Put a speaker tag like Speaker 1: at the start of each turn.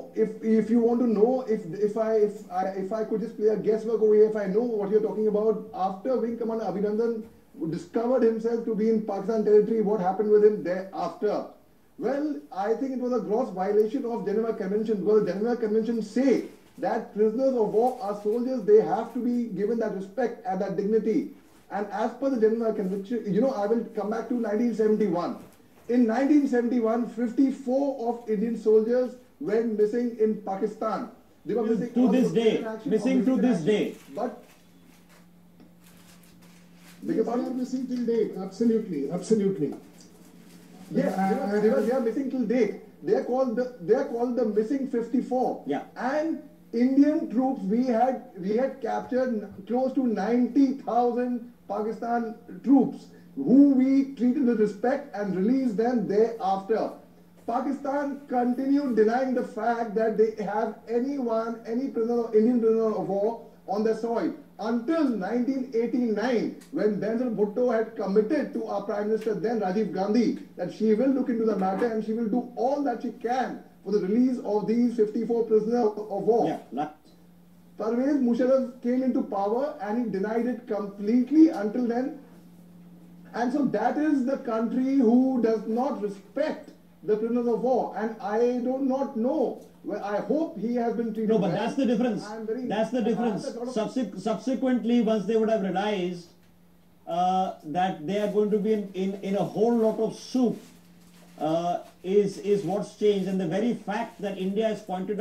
Speaker 1: know, if you want to know, if I could just play a guesswork over here, if I know what you're talking about, after Wing Commander Abhinandan discovered himself to be in Pakistan territory, what happened with him thereafter? Well, I think it was a gross violation of Geneva Convention, because Geneva Convention say that prisoners of war are soldiers, they have to be given that respect and that dignity. And as per the Geneva Convention, you know, I will come back to 1971. In 1971, 54 of Indian soldiers went missing in Pakistan. They were missing
Speaker 2: to this day, missing to this day.
Speaker 1: But
Speaker 3: they are missing till date. Absolutely, absolutely.
Speaker 1: Yeah, they are missing till date. They are called the missing 54.
Speaker 2: Yeah.
Speaker 1: And Indian troops, we had captured close to 90,000 Pakistan troops, who we treated with respect and released them thereafter. Pakistan continued denying the fact that they have any prisoner, Indian prisoner of war on their soil, until 1989, when Benazir Bhutto had committed to our Prime Minister then, Rajiv Gandhi, that she will look into the matter and she will do all that she can for the release of these 54 prisoners of war.
Speaker 2: Yeah.
Speaker 1: Parvez Musharraf came into power and he denied it completely until then. And so that is the country who does not respect the prisoners of war. And I do not know. Well, I hope he has been treated
Speaker 2: No, but
Speaker 1: well.
Speaker 2: that's the difference. That's the difference. Subsequently, once they would have realized that they are going to be in a whole lot of soup, is what's changed. And the very fact that India has pointed